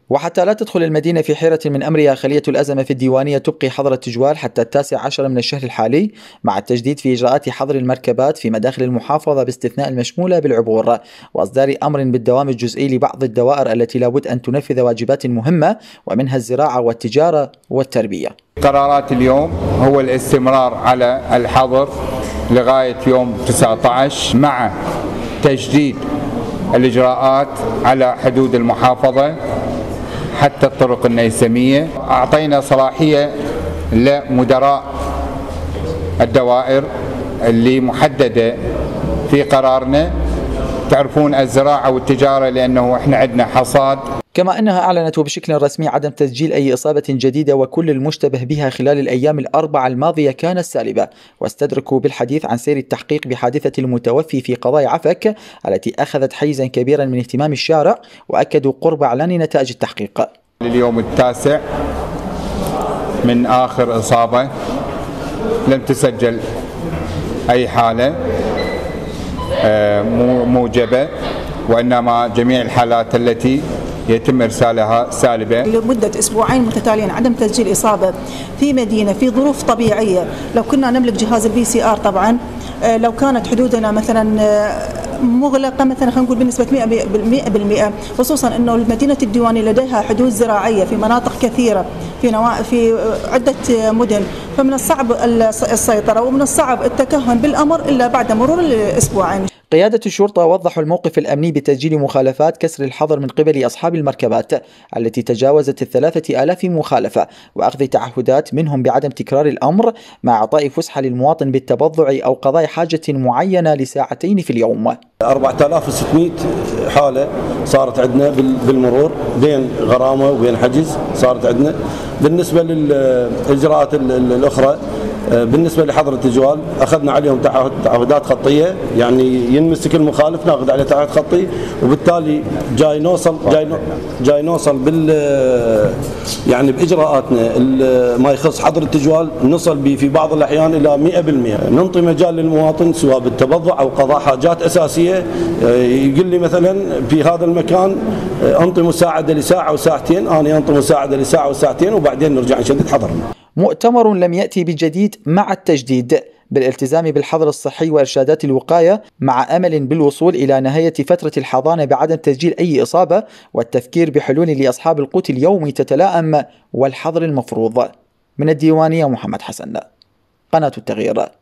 وحتى لا تدخل المدينة في حيرة من أمرها، خلية الأزمة في الديوانية تبقي حظر التجوال حتى 19 من الشهر الحالي، مع التجديد في إجراءات حظر المركبات في مداخل المحافظة باستثناء المشمولة بالعبور، وإصدار أمر بالدوام الجزئي لبعض الدوائر التي لابد أن تنفذ واجبات مهمة ومنها الزراعة والتجارة والتربية. قرارات اليوم هو الاستمرار على الحظر لغاية يوم 19 مع تجديد الإجراءات على حدود المحافظة حتى الطرق النيسمية. أعطينا صلاحية لمدراء الدوائر اللي محددة في قرارنا، تعرفون الزراعة والتجارة لأنه إحنا عندنا حصاد. كما أنها أعلنت بشكل رسمي عدم تسجيل أي إصابة جديدة، وكل المشتبه بها خلال الأيام الأربعة الماضية كانت سالبة. واستدركوا بالحديث عن سير التحقيق بحادثة المتوفي في قضاء عفك التي أخذت حيزا كبيرا من اهتمام الشارع، وأكدوا قرب إعلان نتائج التحقيق. اليوم التاسع من آخر إصابة، لم تسجل أي حالة موجبة، وإنما جميع الحالات التي يتم إرسالها سالبة. لمدة أسبوعين متتاليين عدم تسجيل إصابة في مدينة في ظروف طبيعية. لو كنا نملك جهاز الPCR طبعا، لو كانت حدودنا مثلا مغلقة مثلا خلينا نقول بنسبة 100%، خصوصا أنه مدينة الديوانية لديها حدود زراعية في مناطق كثيرة في عدة مدن، فمن الصعب السيطرة ومن الصعب التكهن بالأمر إلا بعد مرور الأسبوعين. قيادة الشرطة وضحوا الموقف الأمني بتسجيل مخالفات كسر الحظر من قبل أصحاب المركبات التي تجاوزت 3000 مخالفة، وأخذ تعهدات منهم بعدم تكرار الأمر، مع إعطاء فسحة للمواطن بالتبضع أو قضاء حاجة معينة لساعتين في اليوم. 4600 حالة صارت عندنا بالمرور، بين غرامة وبين حجز صارت عندنا. بالنسبة للإجراءات الأخرى، بالنسبة لحظر التجوال أخذنا عليهم تعهدات خطية، يعني ينمسك المخالف ناخذ عليه تعهد خطي، وبالتالي جاي نوصل يعني بإجراءاتنا ما يخص حظر التجوال نصل به في بعض الأحيان إلى 100%. ننطي مجال للمواطن سواء بالتبضع أو قضاء حاجات أساسية، يقول لي مثلا في هذا المكان أنطي مساعدة لساعة وساعتين، أنا أنطي مساعدة لساعة وساعتين وبعدين نرجع نشدد حظرنا. مؤتمر لم يأتي بجديد مع التجديد بالالتزام بالحظر الصحي وإرشادات الوقاية، مع أمل بالوصول إلى نهاية فترة الحضانة بعدم تسجيل أي إصابة، والتفكير بحلول لأصحاب القوت اليومي تتلائم والحظر المفروض. من الديوانية محمد حسن، قناة التغيير.